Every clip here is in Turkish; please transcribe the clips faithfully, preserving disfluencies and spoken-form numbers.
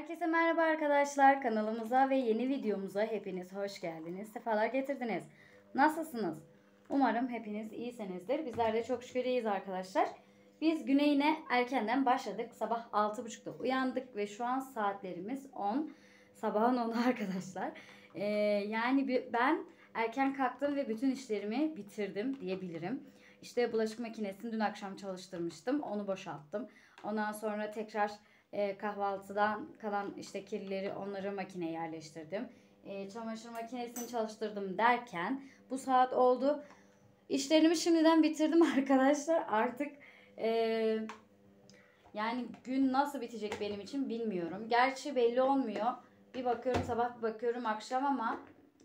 Herkese merhaba arkadaşlar. Kanalımıza ve yeni videomuza hepiniz hoş geldiniz. Sefalar getirdiniz. Nasılsınız? Umarım hepiniz iyisinizdir. Bizler de çok şükür iyiyiz arkadaşlar. Biz güne yine erkenden başladık. Sabah altı buçukta uyandık ve şu an saatlerimiz on. Sabahın onu arkadaşlar. Ee, yani ben erken kalktım ve bütün işlerimi bitirdim diyebilirim. İşte bulaşık makinesini dün akşam çalıştırmıştım. Onu boşalttım. Ondan sonra tekrar e, kahvaltıdan kalan işte kirlileri onları makineye yerleştirdim. E, çamaşır makinesini çalıştırdım derken bu saat oldu. İşlerimi şimdiden bitirdim arkadaşlar. Artık e, yani gün nasıl bitecek benim için bilmiyorum. Gerçi belli olmuyor. Bir bakıyorum sabah, bir bakıyorum akşam ama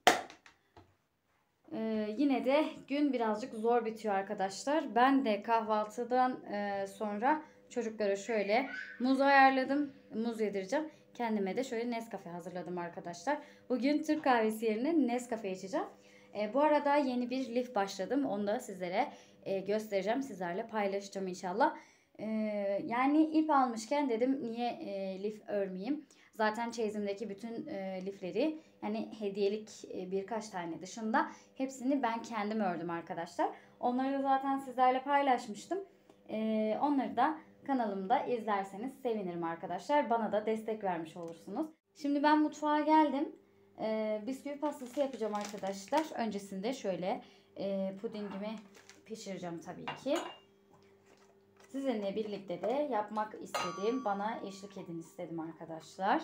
Ee, yine de gün birazcık zor bitiyor arkadaşlar. Ben de kahvaltıdan e, sonra çocuklara şöyle muz ayarladım. Muz yedireceğim. Kendime de şöyle Nescafe hazırladım arkadaşlar. Bugün Türk kahvesi yerine Nescafe içeceğim. E, bu arada yeni bir lif başladım. Onu da sizlere e, göstereceğim. Sizlerle paylaşacağım inşallah. E, yani ip almışken dedim niye e, lif örmeyeyim. Zaten çeyizimdeki bütün e, lifleri yani hediyelik e, birkaç tane dışında hepsini ben kendim ördüm arkadaşlar. Onları da zaten sizlerle paylaşmıştım. E, onları da kanalımda izlerseniz sevinirim arkadaşlar. Bana da destek vermiş olursunuz. Şimdi ben mutfağa geldim. E, bisküvi pastası yapacağım arkadaşlar. Öncesinde şöyle e, pudingimi pişireceğim tabii ki. Sizinle birlikte de yapmak istedim. Bana eşlik edin istedim arkadaşlar.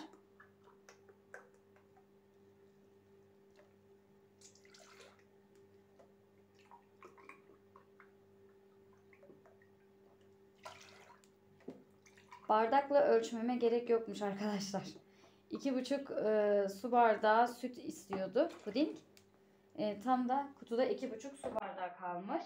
Bardakla ölçmeme gerek yokmuş arkadaşlar. iki buçuk e, su bardağı süt istiyordu puding. E, tam da kutuda iki buçuk su bardağı kalmış.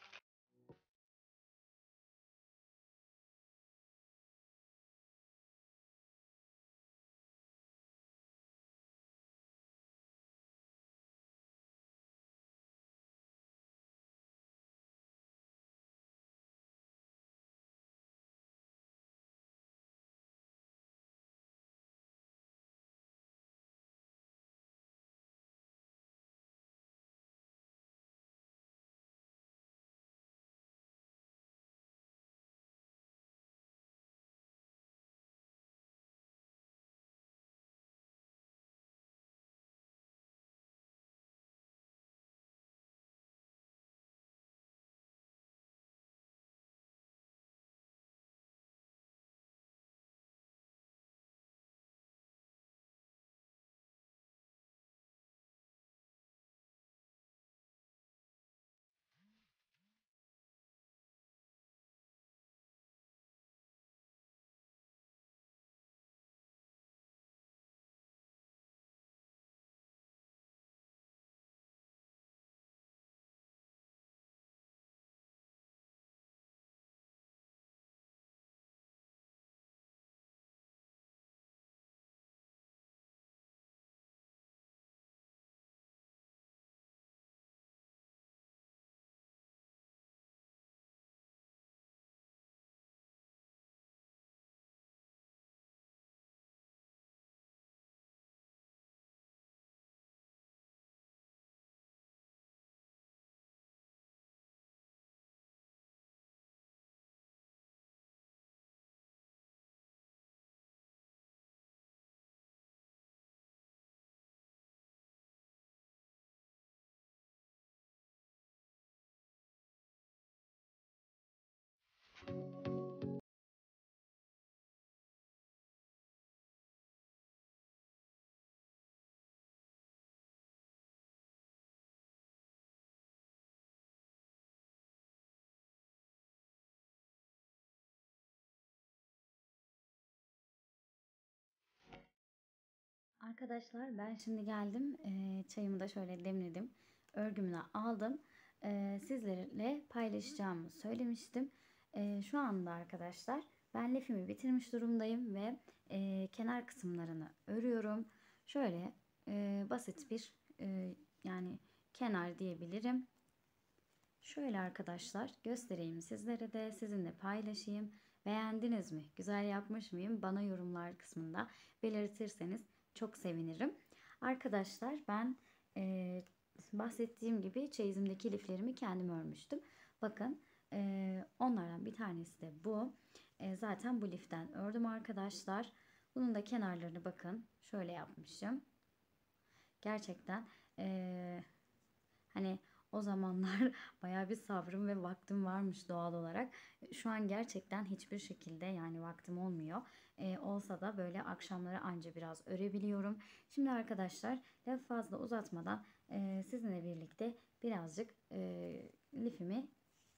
Arkadaşlar ben şimdi geldim. Ee, çayımı da şöyle demledim. Örgümü de aldım. Ee, sizlerle paylaşacağımı söylemiştim. Ee, şu anda arkadaşlar ben lifimi bitirmiş durumdayım ve e, kenar kısımlarını örüyorum. Şöyle e, basit bir e, yani kenar diyebilirim. Şöyle arkadaşlar göstereyim sizlere de sizinle paylaşayım. Beğendiniz mi? Güzel yapmış mıyım? Bana yorumlar kısmında belirtirseniz çok sevinirim. Arkadaşlar ben e, bahsettiğim gibi çeyizimdeki liflerimi kendim örmüştüm. Bakın e, onlardan bir tanesi de bu. E, zaten bu liften ördüm arkadaşlar. Bunun da kenarlarını bakın şöyle yapmışım. Gerçekten e, hani o zamanlar bayağı bir sabrım ve vaktim varmış doğal olarak. Şu an gerçekten hiçbir şekilde yani vaktim olmuyor. Ee, olsa da böyle akşamları anca biraz örebiliyorum. Şimdi arkadaşlar lafı fazla uzatmadan e, sizinle birlikte birazcık e, lifimi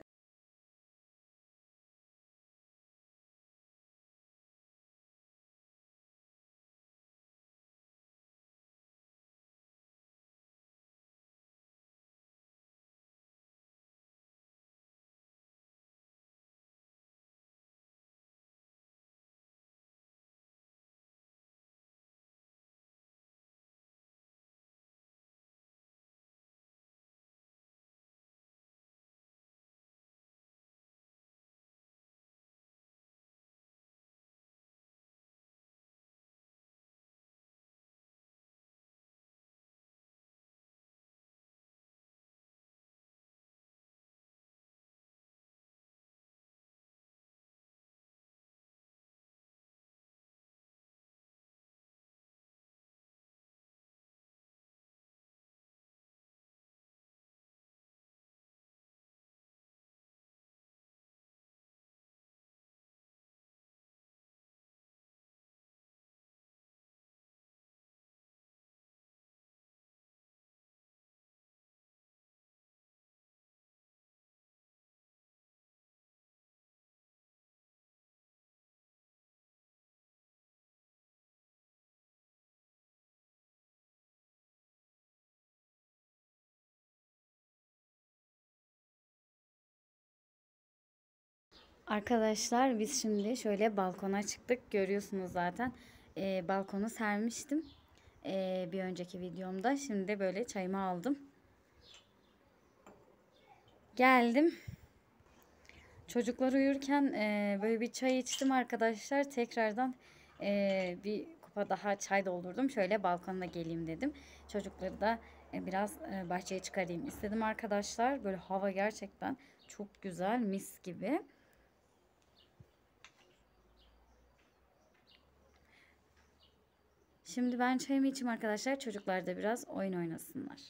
Arkadaşlar biz şimdi şöyle balkona çıktık. Görüyorsunuz zaten. Ee, balkonu sermiştim. Ee, bir önceki videomda. Şimdi de böyle çayımı aldım. Geldim. Çocuklar uyurken e, böyle bir çay içtim arkadaşlar. Tekrardan e, bir kupa daha çay doldurdum. Şöyle balkonuna geleyim dedim. Çocukları da e, biraz e, bahçeye çıkarayım istedim arkadaşlar. Böyle hava gerçekten çok güzel, mis gibi. Şimdi ben çayımı içeyim arkadaşlar. Çocuklar da biraz oyun oynasınlar.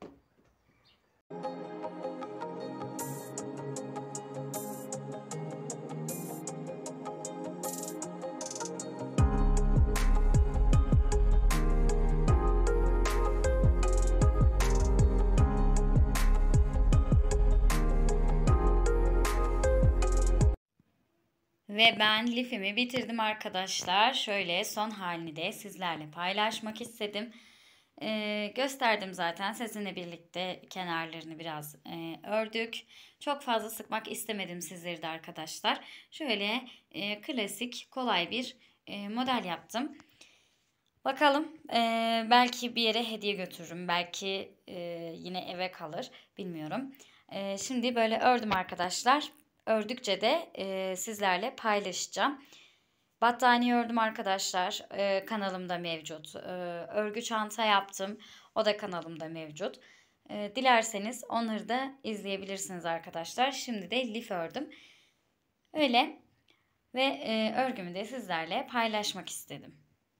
Ve ben lifimi bitirdim arkadaşlar. Şöyle son halini de sizlerle paylaşmak istedim. Ee, gösterdim zaten sizinle birlikte kenarlarını biraz e, ördük. Çok fazla sıkmak istemedim sizleri de arkadaşlar. Şöyle e, klasik kolay bir e, model yaptım. Bakalım e, belki bir yere hediye götürürüm. Belki e, yine eve kalır bilmiyorum. E, şimdi böyle ördüm arkadaşlar. Ördükçe de e, sizlerle paylaşacağım. Battaniye ördüm arkadaşlar. E, kanalımda mevcut. E, örgü çanta yaptım. O da kanalımda mevcut. E, dilerseniz onları da izleyebilirsiniz arkadaşlar. Şimdi de lif ördüm. Öyle ve e, örgümü de sizlerle paylaşmak istedim.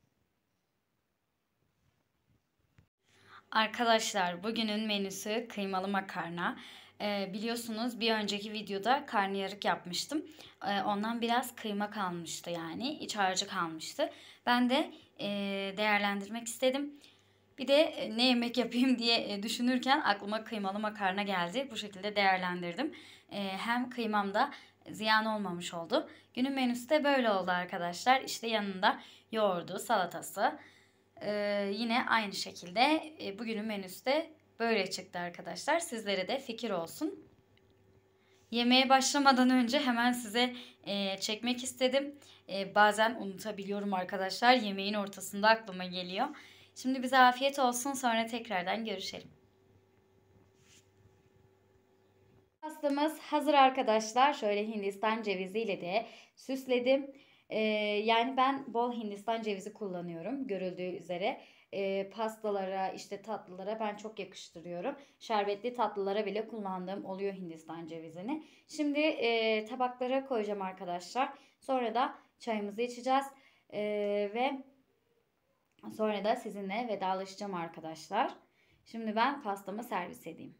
Arkadaşlar bugünün menüsü kıymalı makarna. Ee, biliyorsunuz bir önceki videoda karnıyarık yapmıştım. Ee, ondan biraz kıyma kalmıştı yani iç harcı kalmıştı. Ben de e, değerlendirmek istedim. Bir de e, ne yemek yapayım diye e, düşünürken aklıma kıymalı makarna geldi. Bu şekilde değerlendirdim. E, hem kıymam da ziyan olmamış oldu. Günün menüsü de böyle oldu arkadaşlar. İşte yanında yoğurdu, salatası. Ee, yine aynı şekilde e, bugünün menüsü de böyle çıktı arkadaşlar. Sizlere de fikir olsun. Yemeğe başlamadan önce hemen size e, çekmek istedim. E, bazen unutabiliyorum arkadaşlar. Yemeğin ortasında aklıma geliyor. Şimdi bize afiyet olsun. Sonra tekrardan görüşelim. pastamız hazır arkadaşlar. Şöyle Hindistan ceviziyle de süsledim. Ee, yani ben bol Hindistan cevizi kullanıyorum görüldüğü üzere. Ee, pastalara işte tatlılara ben çok yakıştırıyorum. Şerbetli tatlılara bile kullandığım oluyor Hindistan cevizini. Şimdi e, tabaklara koyacağım arkadaşlar. Sonra da çayımızı içeceğiz. Ee, ve sonra da sizinle vedalaşacağım arkadaşlar. Şimdi ben pastamı servis edeyim.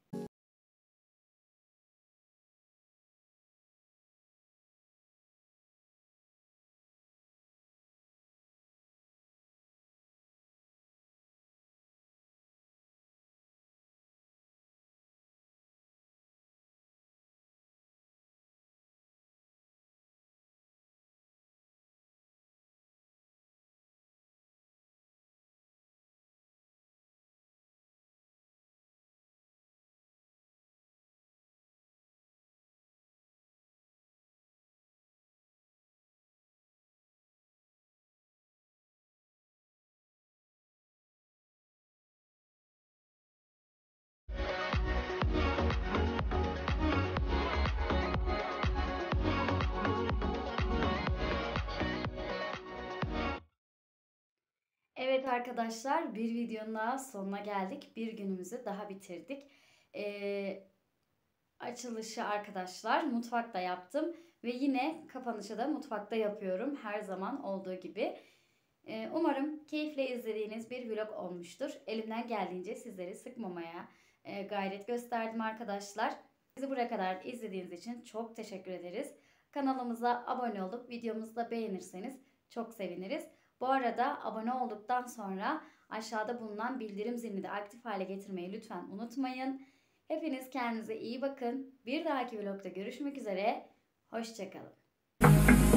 Evet arkadaşlar, bir videonun daha sonuna geldik. Bir günümüzü daha bitirdik. Ee, açılışı arkadaşlar mutfakta yaptım. Ve yine kapanışı da mutfakta yapıyorum. Her zaman olduğu gibi. Ee, umarım keyifle izlediğiniz bir vlog olmuştur. Elimden geldiğince sizleri sıkmamaya e, gayret gösterdim arkadaşlar. Bizi buraya kadar izlediğiniz için çok teşekkür ederiz. Kanalımıza abone olup videomuzu da beğenirseniz çok seviniriz. Bu arada abone olduktan sonra aşağıda bulunan bildirim zilini de aktif hale getirmeyi lütfen unutmayın. Hepiniz kendinize iyi bakın. Bir dahaki vlogda görüşmek üzere. Hoşça kalın.